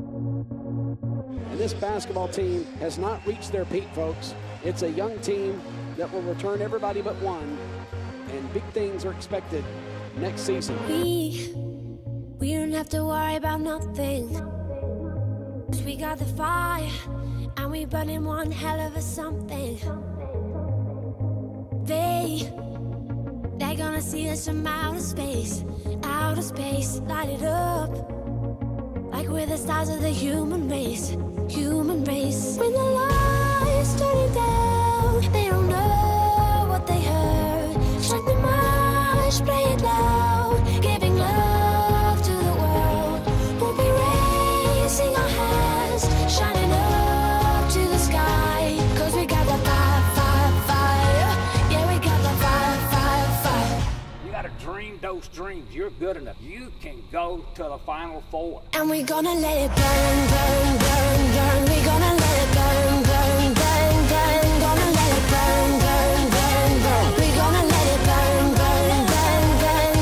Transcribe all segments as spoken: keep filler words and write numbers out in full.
And this basketball team has not reached their peak, folks. It's a young team that will return everybody but one, and big things are expected next season. We, we don't have to worry about nothing. 'Cause we got the fire, and we burning one hell of a something. They, they're gonna see us from outer space, outer space, light it up. Like we're the stars of the human race, human race. When the lights turn down, they don't know what they heard. Strike the march, play it loud, giving love to the world. We'll be raising our hands, shining up to the sky. 'Cause we got the fire, fire, fire. Yeah, we got the fire, fire, fire. You gotta dream those dreams. You're good enough. You can go to the Final Four. And we're gonna let it burn, burn, burn, burn. We're gonna let it burn, burn, burn, burn. Gonna let it burn, burn, burn, burn. We're gonna let it burn, burn, burn, burn.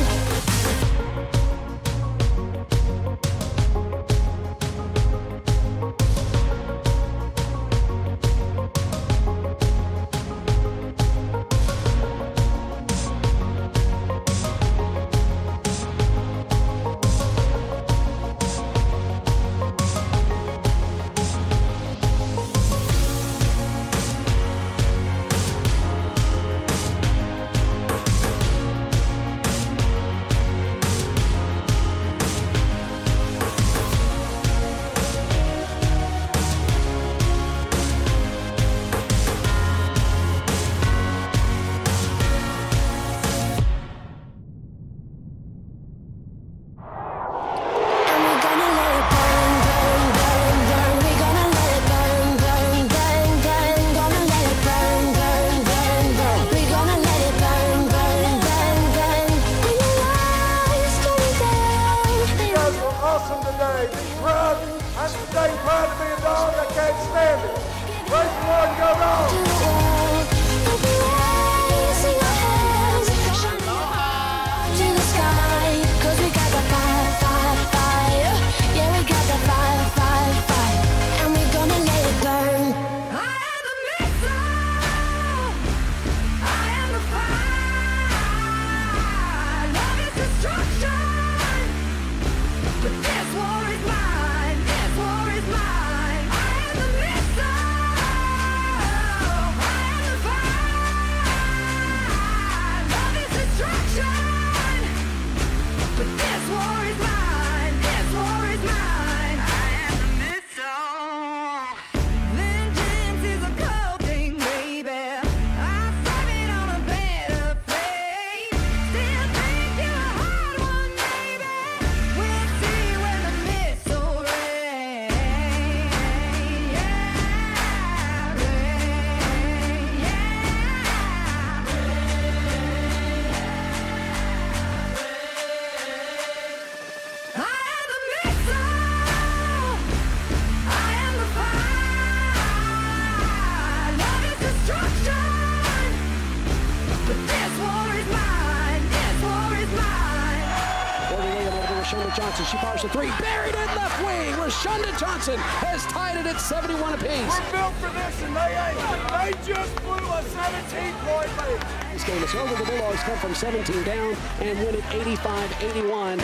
Johnson, she fires the three, buried in left wing. Rashonda Johnson has tied it at seventy-one apiece. We're built for this, and they ain't. They just blew a seventeen-point lead. This game is over. The Bulldogs come from seventeen down and win it eighty-five eighty-one.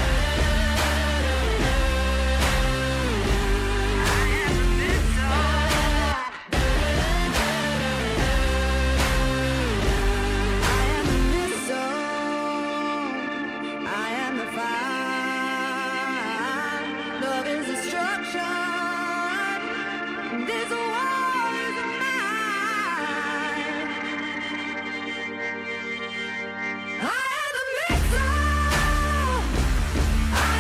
I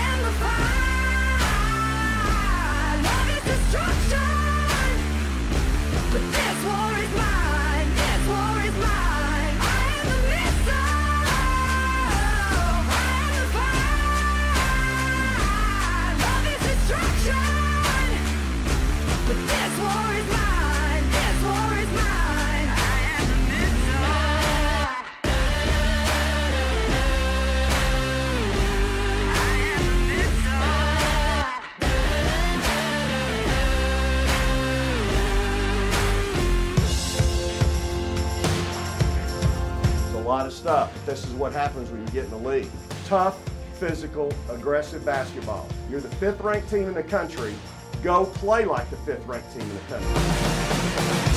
messed up. This is what happens when you get in the league. Tough, physical, aggressive basketball. You're the fifth ranked team in the country. Go play like the fifth ranked team in the country.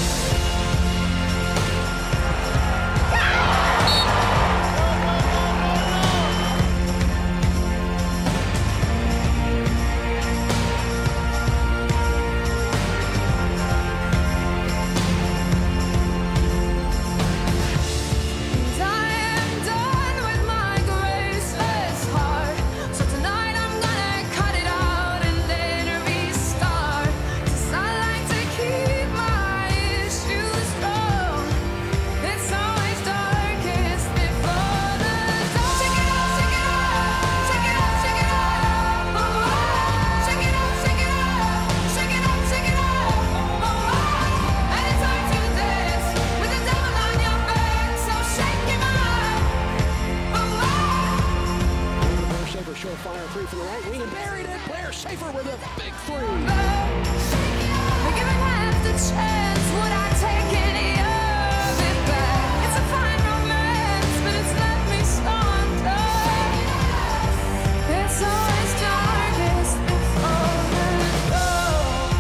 Surefire three from the right wing and buried it. Blair Schaefer with a big three. Giving half the chance, would I take any of it back? It's a fine romance, but it's left me stunned. It's always darkest before the dawn.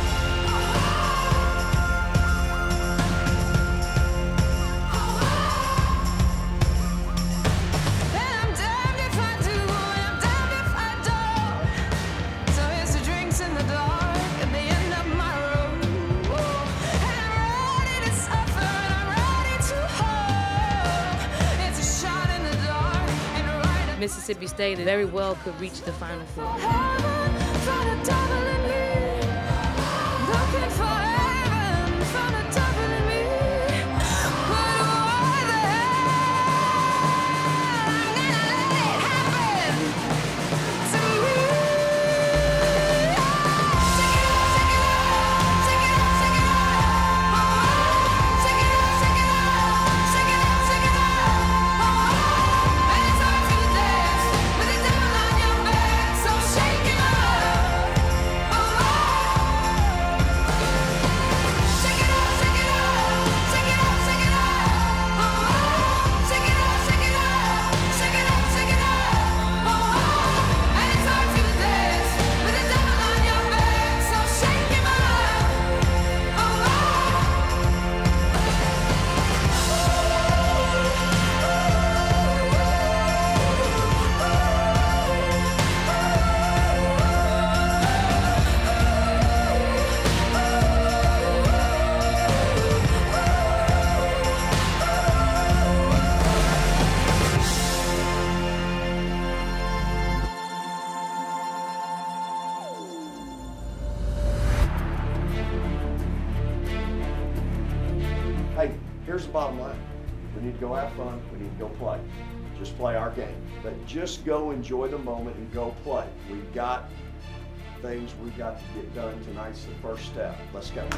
And I'm damned if I do, and I'm damned if I don't. So here's the drinks in the dark at the end of my road. And I'm ready to suffer, and I'm ready to hope. It's a shot in the dark, and right at Mississippi State very well could reach the Final Four. heaven from the devil in me. Looking for heaven from the devil in me. But why the hell I'm gonna let it happen to me? Take it off, take it off, take it off, take it off. Take it off, take it off, take it off, take it off. And it's hard to dance with the devil on your back, so shake it off. Take it off, take it off, take it off, take it off. Take it off, take it off, take it off, take it off. And it's hard to dance with the devil on your back, so shake him off. Hey, here's the bottom line. We need to go have fun. We need to go play. Just play our game. But just go enjoy the moment and go play. We've got things we've got to get done. Tonight's the first step. Let's go.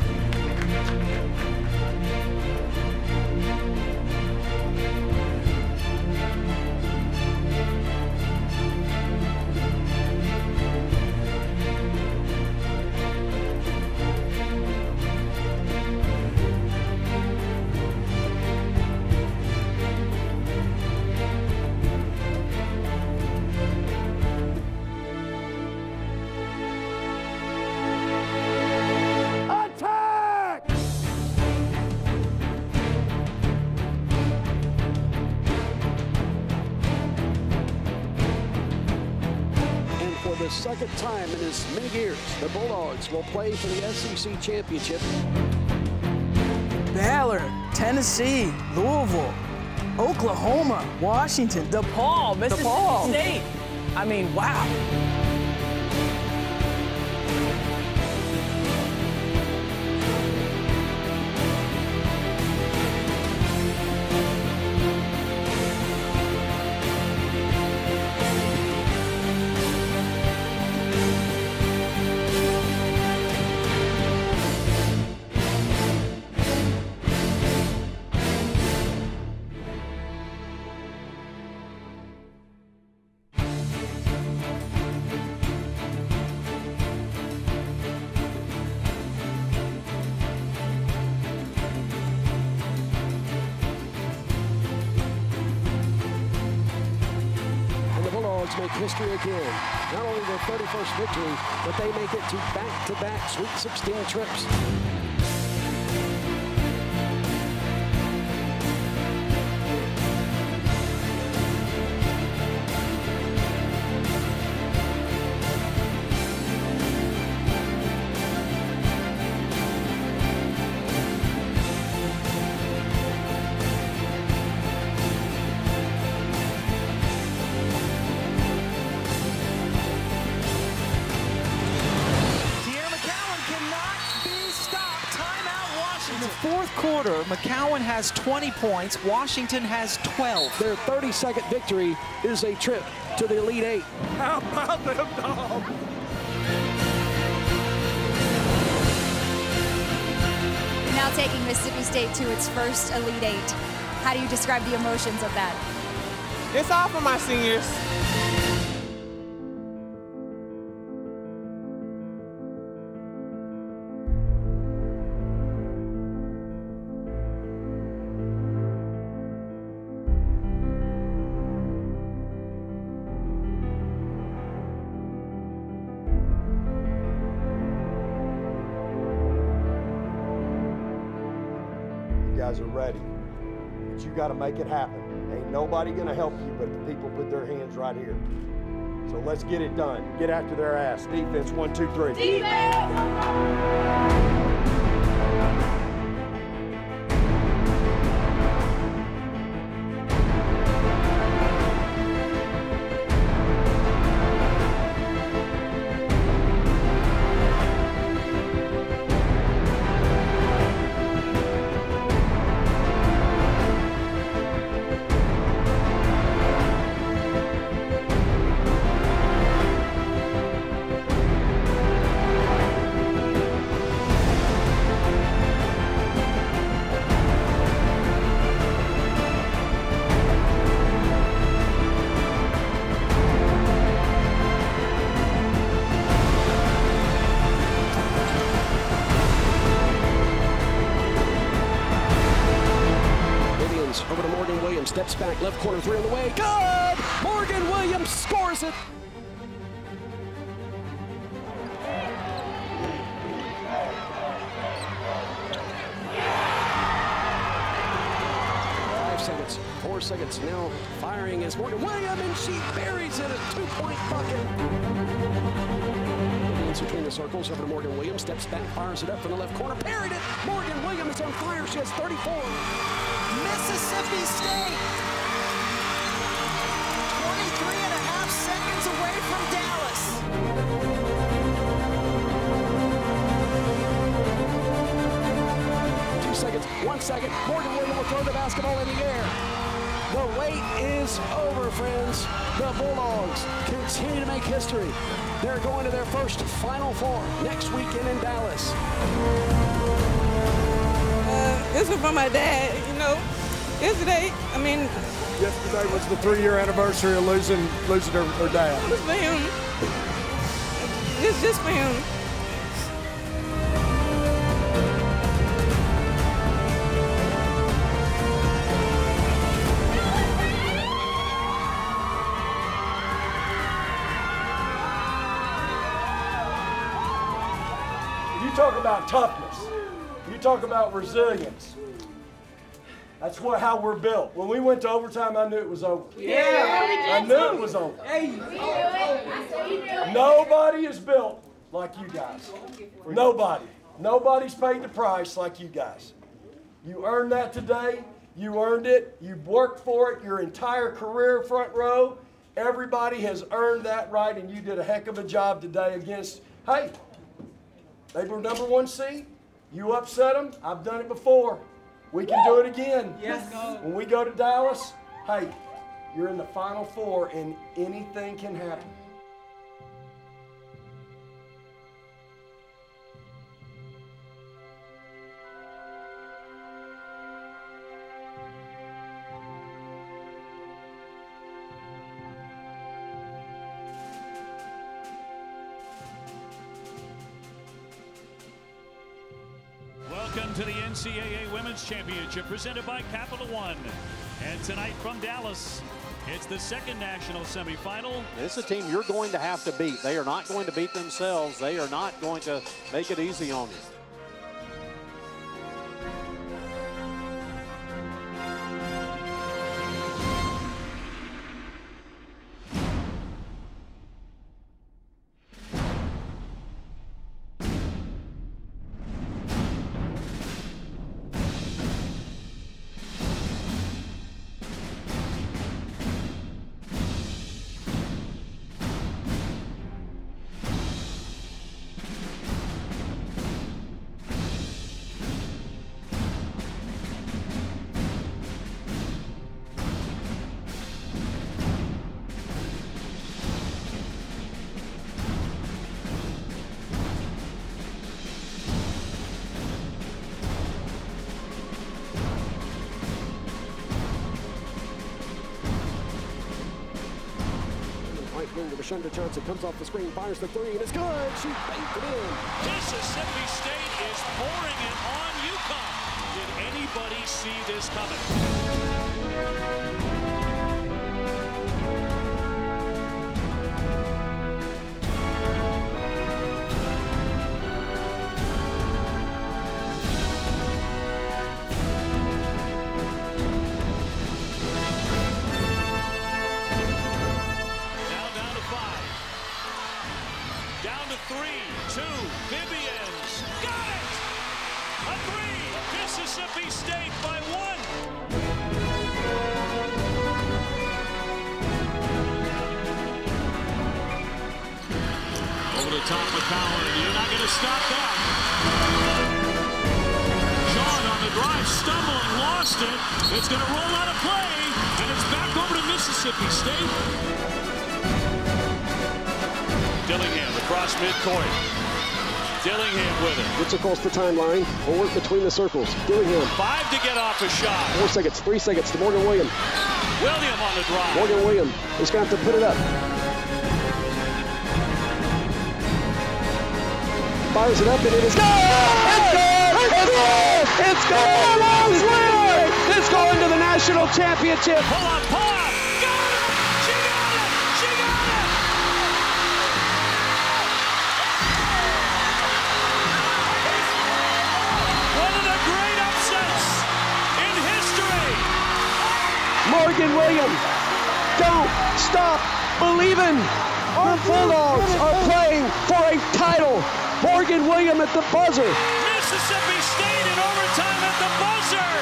Attack! And for the second time in as many years, the Bulldogs will play for the S E C championship. Baylor, Tennessee, Louisville, Oklahoma, Washington, DePaul, Mississippi DePaul. State. I mean, wow. Dragons make history again. Not only their thirty-first victory, but they make it to back-to-back Sweet sixteen trips. Fourth quarter, McCowan has twenty points, Washington has twelve. Their thirty-second victory is a trip to the Elite Eight. How about them dogs? Now taking Mississippi State to its first Elite Eight. How do you describe the emotions of that? It's all for my seniors. Guys are ready, but you got to make it happen. Ain't nobody going to help you but the people put their hands right here. So let's get it done. Get after their ass. Defense, one, two, three. Defense! Over to Morgan Williams, steps back, left corner, three on the way, good! Morgan Williams scores it! Five seconds, four seconds, now firing is Morgan Williams, and she buries it, a two-point bucket. Williams between the circles, over to Morgan Williams, steps back, fires it up from the left corner, parried it! Morgan Williams is on fire, she has thirty-four. Mississippi State, twenty-three and a half seconds away from Dallas. Two seconds, one second, Morgan Williams will throw the basketball in the air. The wait is over, friends. The Bulldogs continue to make history. They're going to their first Final Four next weekend in Dallas. This is for my dad, you know. Yesterday, I mean... Yesterday was the three-year anniversary of losing losing her, her dad. It's for him. It's just for him. You talk about toughness. You talk about resilience. That's what how we're built. When we went to overtime, I knew it was over. Yeah, I knew it was over. Hey. Nobody is built like you guys. Nobody. Nobody's paid the price like you guys. You earned that today. You earned it. You worked for it your entire career, front row. Everybody has earned that right, and you did a heck of a job today against, hey, they were number one seed. You upset them. I've done it before. We can do it again. Yes. When we go to Dallas, hey, you're in the Final Four, and anything can happen. Welcome to the N C double A Women's Championship presented by Capital One. And tonight from Dallas, It's the second national semifinal. This is a team you're going to have to beat. They are not going to beat themselves. They are not going to make it easy on you. Rashunda Johnson comes off the screen, fires the three, and it's good. She banked it in. Mississippi State is pouring it on UConn. Did anybody see this coming? Three, two, Vivians, got it! A three, Mississippi State by one. Over the top, McCowan, you're not going to stop that. Sean on the drive, stumbling, lost it. It's going to roll out of play, and it's back over to Mississippi State. Dillingham across midcourt. Dillingham with it. Gets across the timeline. Will work between the circles. Dillingham. Five to get off a shot. Four seconds. Three seconds to Morgan Williams. William on the drive. Morgan Williams is going to have to put it up. Fires it up and it is good! It's good! It's good! It's good! It's good! It's going to the national championship. Pull up, pull up! Got it! She got it! She got it! Morgan Williams, don't stop believing. The Bulldogs are playing for a title. Morgan Williams at the buzzer. Mississippi State in overtime at the buzzer.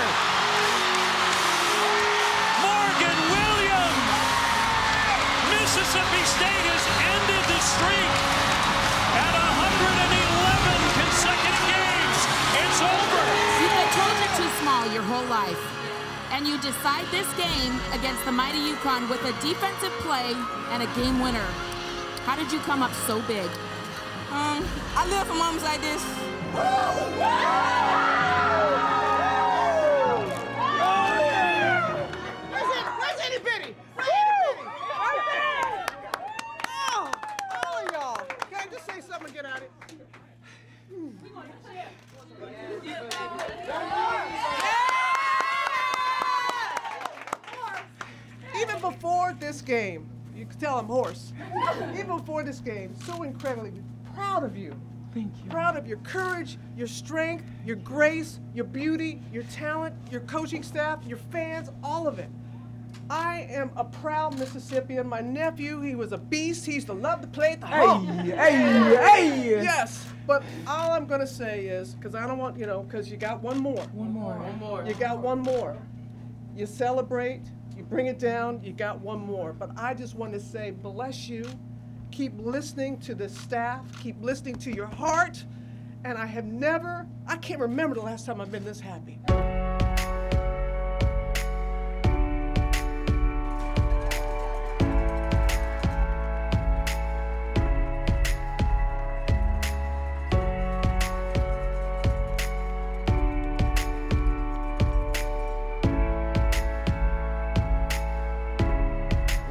Morgan Williams. Mississippi State has ended the streak at one hundred eleven consecutive games. It's over. You've been told you're too small your whole life. And you decide this game against the mighty UConn with a defensive play and a game winner. How did you come up so big? Um, I live for moments like this. Where's Itty Bitty? Where's Itty Bitty? Right there! Oh, all of y'all. Can I just say something and get at it? Even before this game, you can tell I'm hoarse. Even before this game, so incredibly proud of you. Thank you. Proud of your courage, your strength, your grace, your beauty, your talent, your coaching staff, your fans, all of it. I am a proud Mississippian. My nephew, he was a beast. He used to love to play at the home. Hey, hey, hey! Yes, but all I'm gonna say is, because I don't want, you know, because you got one more. One more. One more. You got one more. You celebrate. You bring it down, you got one more. But I just want to say, bless you. Keep listening to the staff. Keep listening to your heart. And I have never, I can't remember the last time I've been this happy.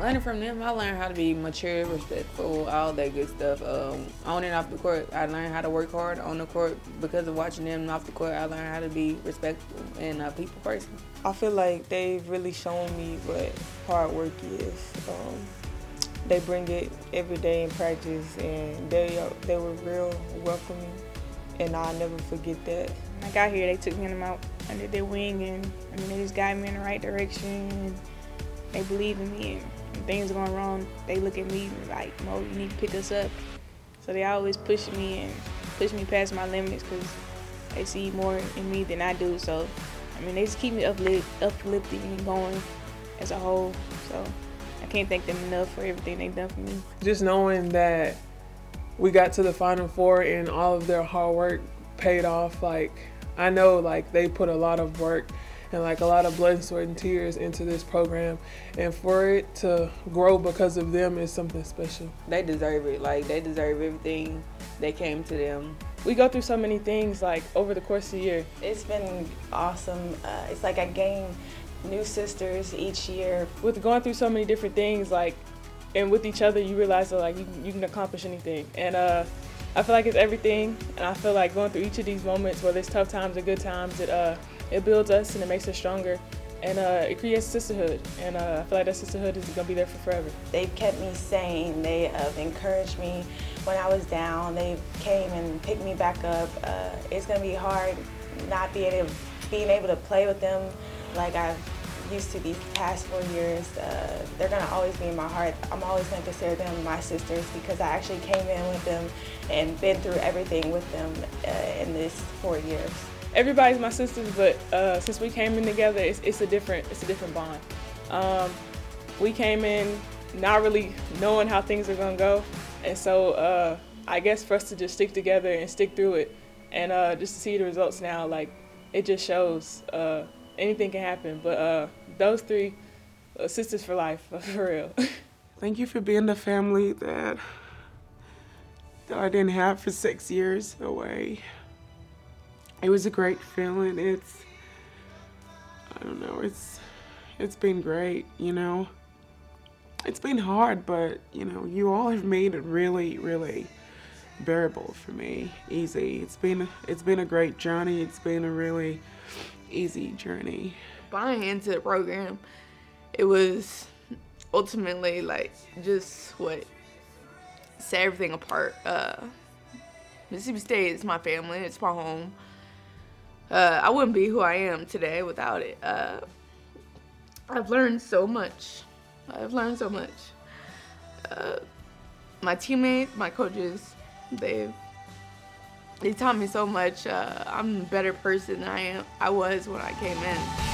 Learning from them, I learned how to be mature, respectful, all that good stuff. Um, on and off the court, I learned how to work hard. On the court, because of watching them off the court, I learned how to be respectful and a people person. I feel like they've really shown me what hard work is. Um, they bring it every day in practice, and they they were real welcoming, and I'll never forget that. When I got here, they took me out under their wing, and I mean, they just guided me in the right direction, and they believe in me. And when things are going wrong, they look at me and like, Mo, you need to pick us up. So they always push me and push me past my limits because they see more in me than I do. So, I mean, they just keep me uplift, uplifting and going as a whole. So I can't thank them enough for everything they've done for me. Just knowing that we got to the Final Four and all of their hard work paid off, like, I know like they put a lot of work and like a lot of blood, sweat, and tears into this program, and for it to grow because of them is something special. They deserve it. Like, they deserve everything that came to them. We go through so many things like over the course of the year. It's been awesome. Uh, it's like I gain new sisters each year. With going through so many different things, like, and with each other, you realize that like you, you can accomplish anything. And uh, I feel like it's everything. And I feel like going through each of these moments, whether it's tough times or good times, it uh, it builds us and it makes us stronger. And uh, it creates sisterhood. And uh, I feel like that sisterhood is gonna be there for forever. They've kept me sane. They have encouraged me when I was down. They came and picked me back up. Uh, it's gonna be hard not being able, being able to play with them like I've used to these past four years. Uh, they're gonna always be in my heart. I'm always gonna consider them my sisters because I actually came in with them and been through everything with them uh, in this four years. Everybody's my sisters, but uh, since we came in together, it's, it's a different it's a different bond. Um, we came in not really knowing how things are gonna go, and so uh, I guess for us to just stick together and stick through it, and uh, just to see the results now, like, it just shows uh, anything can happen. But uh, those three uh, sisters for life, for real. Thank you for being the family that that I didn't have for six years away. It was a great feeling. It's, I don't know, it's, it's been great, you know. It's been hard, but, you know, you all have made it really, really bearable for me, easy. It's been, it's been a great journey. It's been a really easy journey. Buying into the program, it was ultimately, like, just what set everything apart. Uh, Mississippi State is my family. It's my home. Uh, I wouldn't be who I am today without it. Uh, I've learned so much. I've learned so much. Uh, my teammates, my coaches, they've they taught me so much. Uh, I'm a better person than I am. I was when I came in.